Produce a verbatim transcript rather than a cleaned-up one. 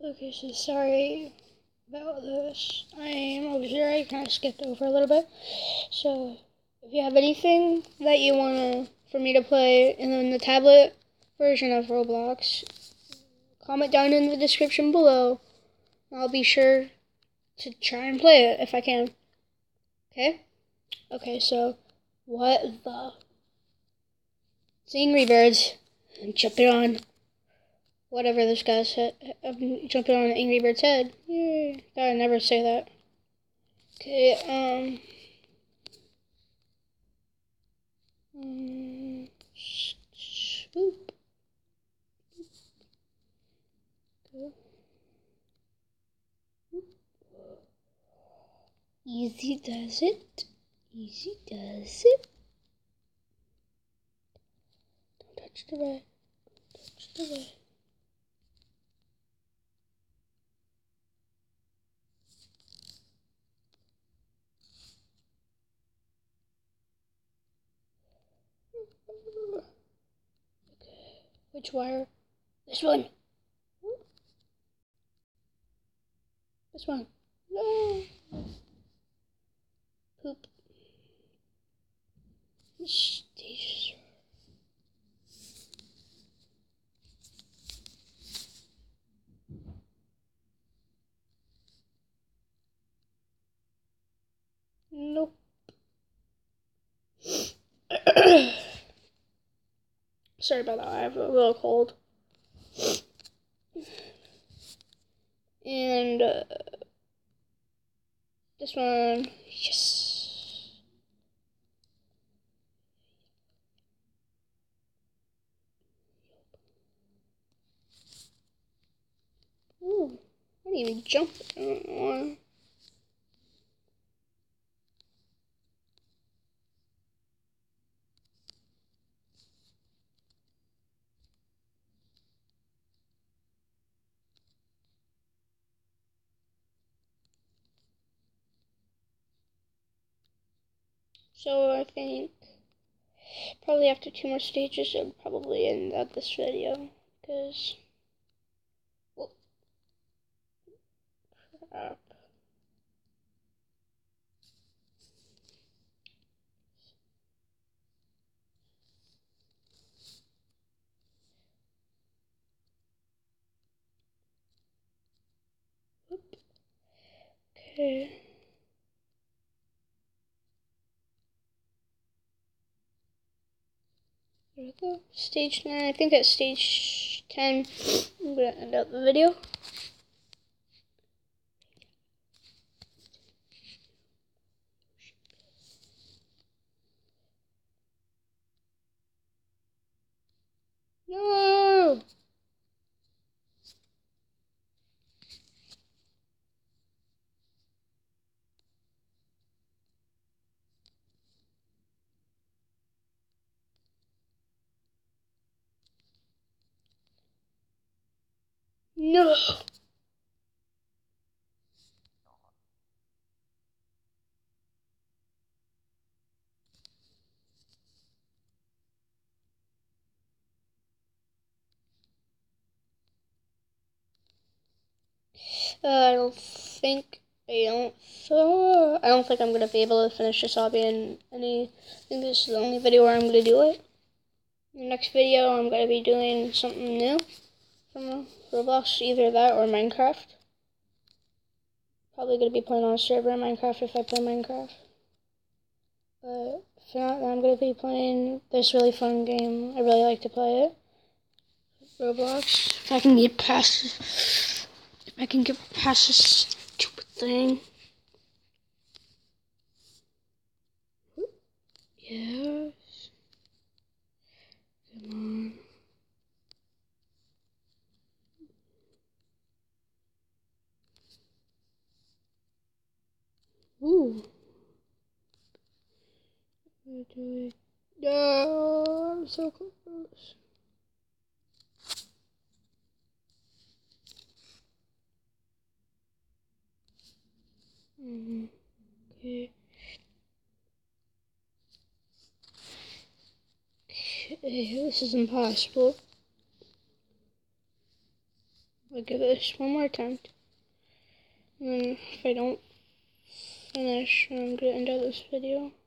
Okay, so sorry about this. I am over here. I kind of skipped over a little bit. So if you have anything that you want to for me to play in the tablet version of Roblox, comment down in the description below. I'll be sure to try and play it if I can. Okay? Okay, so what the? It's Angry Birds. I'm jumping on whatever this guy said. I'm jumping on Angry Bird's head. Yay. Gotta never say that. Okay, um. um swoop. Go. Easy does it. Easy does it. Don't touch the red. Don't touch the red. Okay. Which wire? This one. This one. No. Poop. Stages. Nope. Sorry about that. I have a little cold. And uh, this one, yes. Ooh, I didn't even jump. I don't know why. So I think probably after two more stages, I'll probably end up this video because. Well, crap. Okay. There we go. Stage nine. I think at stage ten, I'm gonna end up the video. No. No. Uh, I don't think I don't. Uh, I don't think I'm gonna be able to finish this hobby in any. I think this is the only video where I'm gonna do it. In the next video, I'm gonna be doing something new from Roblox, either that or Minecraft. Probably gonna be playing on a server in Minecraft if I play Minecraft. But if not, then I'm gonna be playing this really fun game. I really like to play it. Roblox. If I can get past. If I can get past this stupid thing. Yes. Come on. Ooh. Do it. No, I'm so close. Mm-hmm. Okay. Okay, this is impossible. I'll give this one more attempt. And then if I don't finish, I'm gonna end out this video.